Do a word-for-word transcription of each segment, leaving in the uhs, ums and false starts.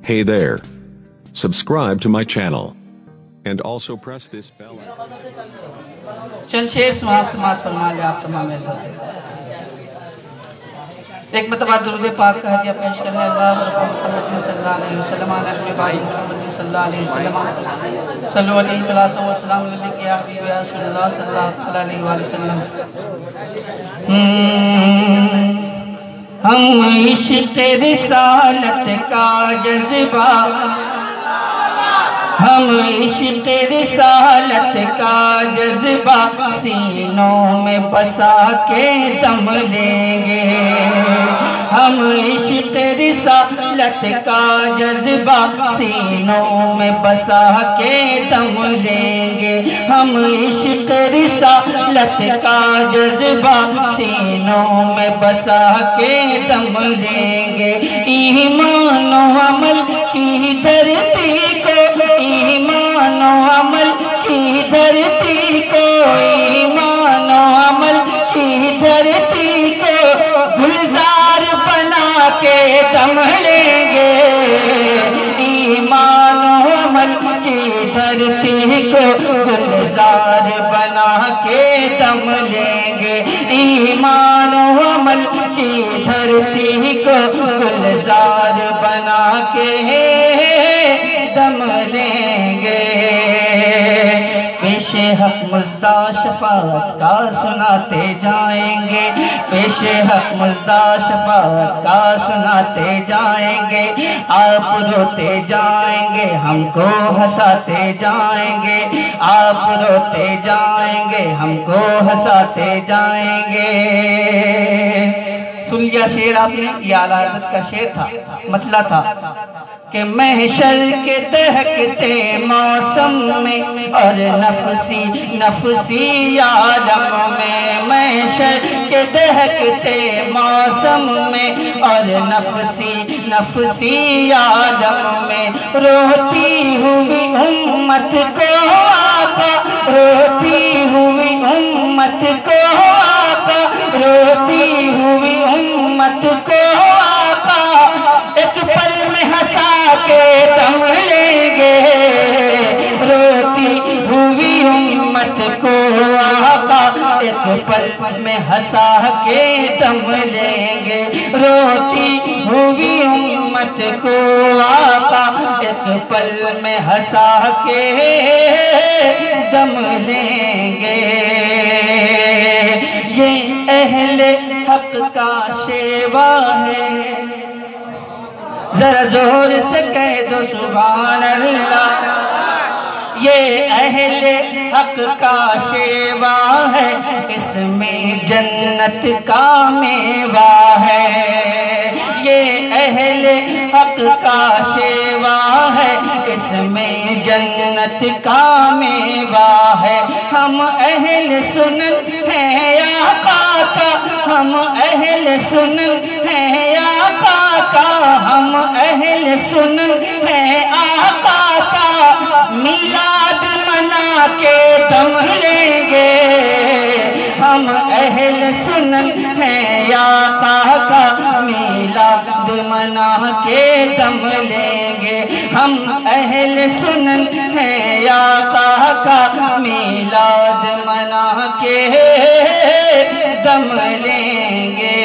Hey there. Subscribe to my channel. And also press this bell. چل شیر سماعت سماعت فرما لے آپ تمام اللہ سے ایک مرتبہ درود پاک کا ہدیہ پیش کرنے اللہ محمد صلی اللہ علیہ وسلم علیہ بائی محمد صلی اللہ علیہ وسلم صلو علیہ وسلم علیہ یا حبیب یا رسول اللہ صلی اللہ علیہ وسلم. ہم عشق رسالت کا جذبہ ہم عشق رسالت کا جذبہ سینوں میں بسا کے دم لیں گے. ہم عشق رسالت کا جذبہ سینوں میں بسا کے دم لیں گے. ہم عشق رسالت کا جذبہ سینوں میں بسا کے دم لیں گے. ایمان و عمل کی دھرتی کو ایمان و عمل کی دھرتی کو ایمان و عمل کی دھرتی کو گلزار بنا کے دم لیں گے. ایمان و عمل کی دھرتی کو گلزار بنا کے دم لیں گے. ایمان و عمل کی دھرتی کو گلزار بنا کے دم لیں گے. پیش حق مزدہ شفاعت کا سناتے جائیں گے. پیش حق مزدہ شفاعت کا سناتے جائیں گے. آپ روتے جائیں گے ہم کو ہنساتے جائیں گے. آپ روتے جائیں گے ہم کو ہنساتے جائیں گے. سن لیا شعر آپ نے؟ یہ اعلیٰ حضرت کا شعر تھا. مسئلہ تھا کہ محشر کے دہکتے موسم میں اور نفسی نفسی عالم میں. محشر کے دہکتے موسم میں اور نفسی نفسی عالم میں روتی ہوئی امت کو آقا روتی ہوئی امت کو آقا روتی ہوئی امت کو آقا ایک پل میں ہنسا کے دم لیں گے. روتی ہوئی امت کو آقا ایک پل میں ہنسا کے دم لیں گے. روتی ہوئی امت کو آقا ایک پل میں ہنسا کے دم لیں گے. یہ اہل حق کا شیوا ہے ذرا زور سے کہہ دو سبحان اللہ. یہ اہل حق کا شیوا ہے اس میں جنت کا میوہ ہے. یہ اہل حق کا شیوا ہے اس میں جنت کا میوہ ہے. ہم اہل سنن ہیں آقا کا ہم اہل سنن ہیں آقا کا ہم اہل سنن ہیں آقا کا. میلاد منا کے دم لیں گے. ہم اہل سنن ہیں آقا کا میلاد منا کے دم لیں گے. ہم اہل سنن ہیں آقا کا میلاد منا کے دم لیں گے.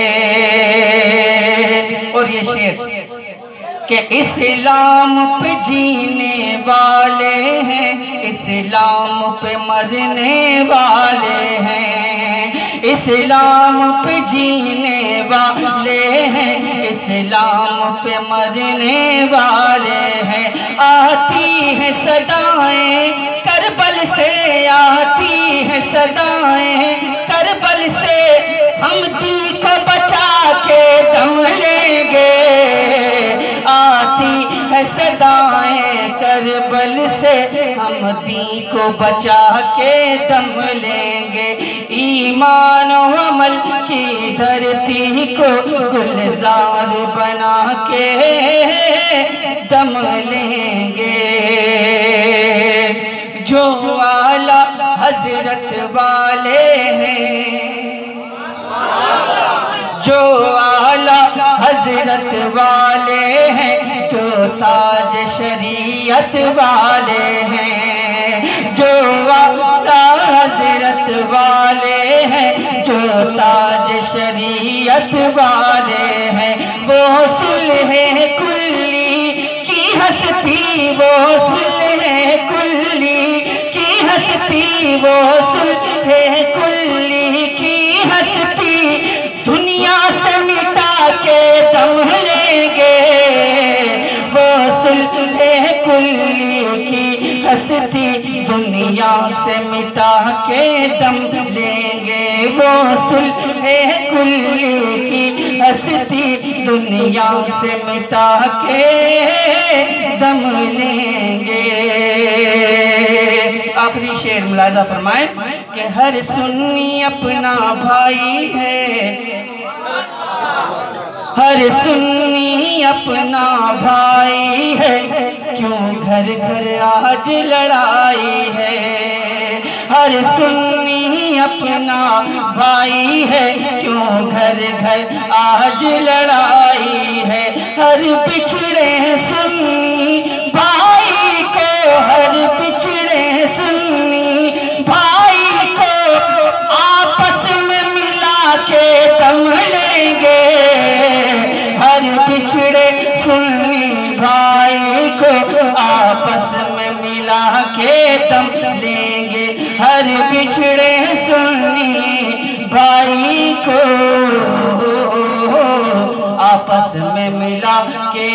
اور یہ شعر کہ اسلام پہ جینے والے ہیں اسلام پہ مرنے والے ہیں. اسلام پہ جینے والے ہیں اسلام پہ مرنے والے ہیں. آتی ہیں صدائیں کربل سے آتی ہیں صدائیں کربل سے ہم دل کو بچا کے دم لیں گے. آتی ہے صدائیں کربل سے ہم دین کو بچا کے دم لیں گے. ایمان و عمل کی دھرتی کو گلزار بنا کے دم لیں گے. جو اعلیٰ حضرت والے ہیں جو اعلیٰ حضرت والے ہیں جو تاج شریعت والے ہیں، جو آقا حضرت والے ہیں، جو تاج شریعت والے ہیں، وہ صلح کلی کی ہستی، وہ صلح کلی کی ہستی، وہ صلح کلی کی ہستی، دنیا سے مٹا کے دم لیں گے، وہ صلح کلی کی ہستی دنیا سے مٹا کے دم لیں گے، وہ صلح کلی کی ہستی دنیا سے مٹا کے دم لیں گے۔ آخری شعر ملاحظہ فرمائیں کہ ہر سنی اپنا بھائی ہے، ہر سنی اپنا بھائی ہے، کیوں گھر گھر آج لڑائی ہے، ہر سنی اپنا بھائی ہے، کیوں گھر گھر آج لڑائی ہے، ہر بچھڑے سنی بھائی کو، ہر بچھڑے سنی بھائی کو آپس میں ملا کے دم لیں گے، ہر بچھڑے سنی بھائی کو آپس میں ملا کے دم لیں گے، ہر بچھڑے سنی بھائی کو آپس میں ملا کے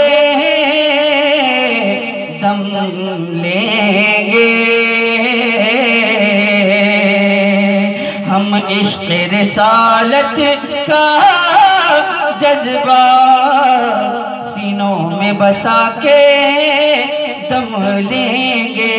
دم لیں گے۔ ہم عشق رسالت کا جذبہ سینوں میں بسا کے دم لیں گے،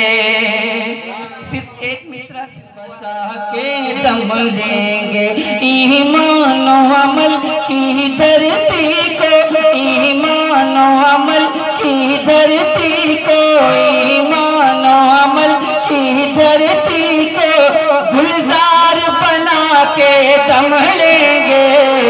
صرف ایک مصرع سے بسا کے دم لیں گے، ایمان و عمل کی دھرتی کو، ایمان و عمل کی دھرتی کو، ایمان و عمل کی دھرتی کو گلزار بنا کے دم لیں گے،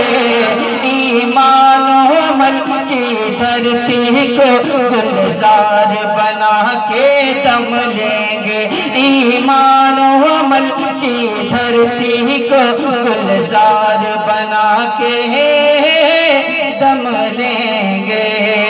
ایمان و عمل کی دھرتی کو گلزار بنا کے دم لیں گے، ایمان و عمل کی دھرتی کو گلزار بنا کے دم لیں گے۔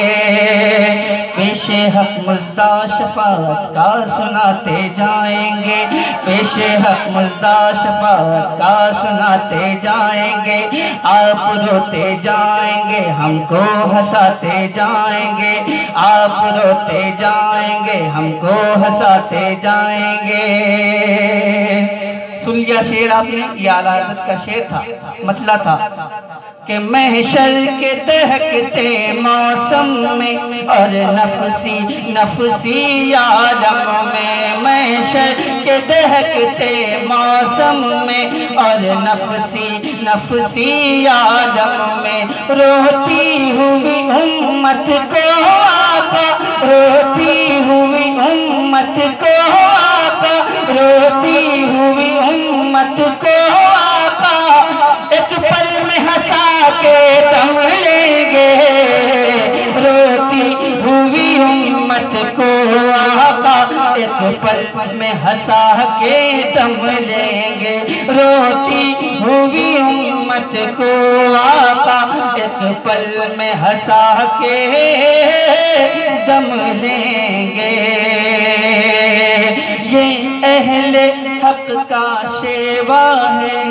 پیش حق مزدہ شفاعت کا سناتے جائیں گے، پیش حق مزدہ شفاعت کا سناتے جائیں گے، آپ روتے جائیں گے ہم کو ہنساتے جائیں گے، آپ روتے جائیں گے ہم کو ہنساتے جائیں گے۔ سن لیا شعر آپ نے، یہ اعلیٰ حضرت کا شعر تھا، مطلع تھا کہ محشر کے دہکتے موسم میں اور نفسی نفسی عالم میں، محشر کے دہکتے موسم میں اور نفسی نفسی عالم میں، روتی ہوئی امت کو آقا، روتی ہوئی امت کو آقا، روتی ہوئی امت کو آقا ایک پل میں ہنسا کے دم لیں گے، روتی ہوئی امت کو آقا ایک پل میں ہنسا کے دم لیں گے، روتی ہوئی امت کو آقا ایک پل میں ہنسا کے دم لیں گے۔ یہ اہل حق کا شیوا ہے،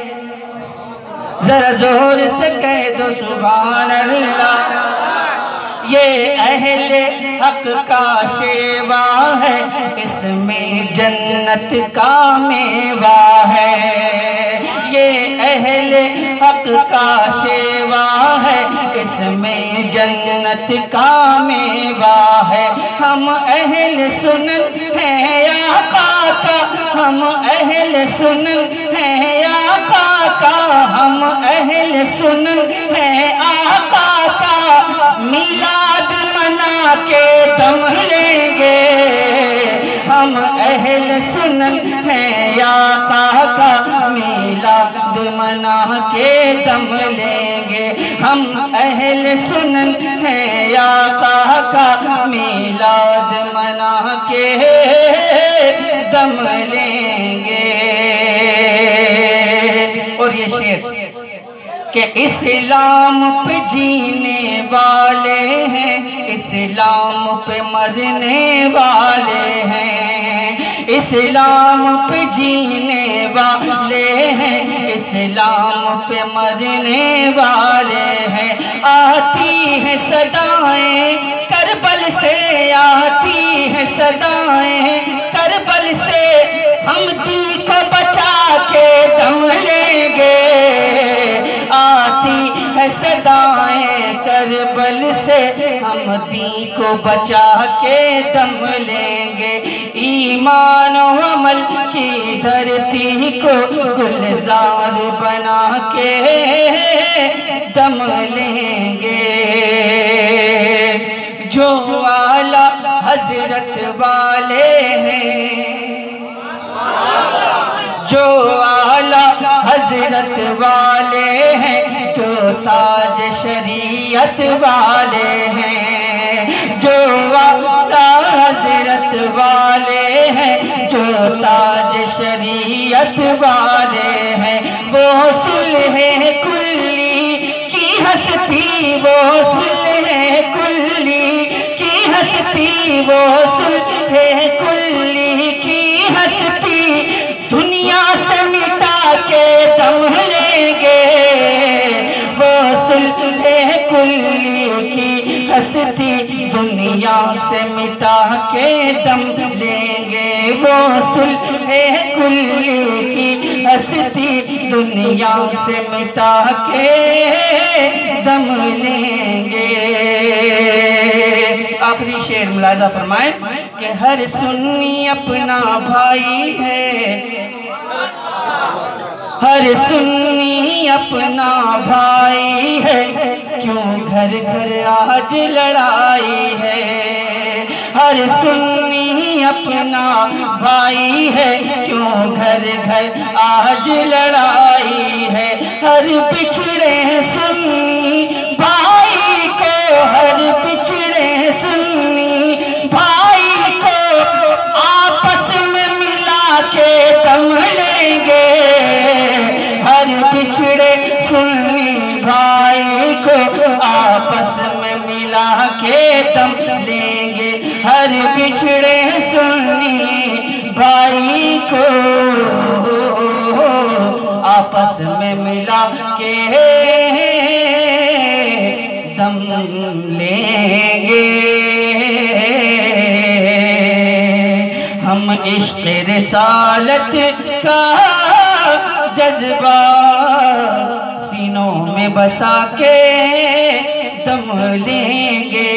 ذرا زور سے کہہ دو سبحان اللہ، یہ اہل حق کا شیوا ہے، اس میں جنت کا میوہ ہے، یہ اہل حق کا شیوا ہے، اس میں جنت کا میوہ ہے، ہم اہل سنن ہیں آقا کا، ہم اہل سنن ہیں آقا کا، ہم اہل سنن ہیں آقا کا، میلاد منا کے دم لیں گے، ہم ہم اہل سنن ہیں یا آقا کا میلاد منا کے دم لیں گے ہم اہل سنن ہیں یا آقا کا میلاد منا کے دم لیں گے۔ اور یہ شعر کہ اسلام پہ جینے والے ہیں اسلام پہ مرنے والے ہیں اسلام پہ جینے والے ہیں اسلام پہ مرنے والے ہیں۔ آتی ہیں صدائیں کربل سے آتی ہیں صدائیں کربل سے ہم دل کو بچا کے دم لیں گے۔ آتی ہے صدائیں کربل سے ہم دین کو بچا کے دم لیں گے۔ ایمان و عمل کی دھرتی کو گلزار بنا کے دم لیں گے۔ جو اعلیٰ حضرت والے ہیں جو اعلیٰ حضرت والے ہیں جو تاج شریعت والے ہیں جو اعلیٰ حضرت والے ہیں جو تاج شریعت والے ہیں وہ صلح کلی کی ہستی وہ صلح کلی کی ہستی وہ صلح کلی کی ہستی دنیا سے مٹا کے دم لیں گے۔ وہ صلح کلی کی ہستی دنیا سے مٹا کے دم لیں گے وہ صلح کلی کی ہستی دنیا سے مٹا کے دم لیں گے۔ آخری شعر ملاحظہ فرمائیں کہ ہر سنی اپنا بھائی ہے ہر سنی اپنا بھائی ہے کیوں گھر گھر آج لڑائی ہے ہر سنی اپنا بھائی ہے کیوں گھر گھر آج لڑائی ہے ہر پچھڑے سنی بھائی کو ہر پچھڑے سنی بھائی کو آپس میں ملا کے دم لیں گے ہر پچھڑے سنی بھائی کو آپس میں ملا کے دم لیں گے ہر پچھڑے سنی بھائی کو آپس میں ملا کے دم لیں گے ہم عشق رسالت کا جذبہ سینوں میں بسا کے دم لیں گے